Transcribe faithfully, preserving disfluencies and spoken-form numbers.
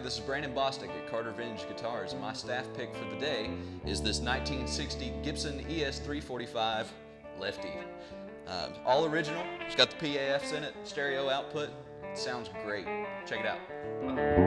this is Brandon Bostic at Carter Vintage Guitars. My staff pick for the day is this nineteen sixty Gibson E S three forty-five Lefty. Uh, all original, it's got the P A Fs in it, stereo output. It sounds great. Check it out.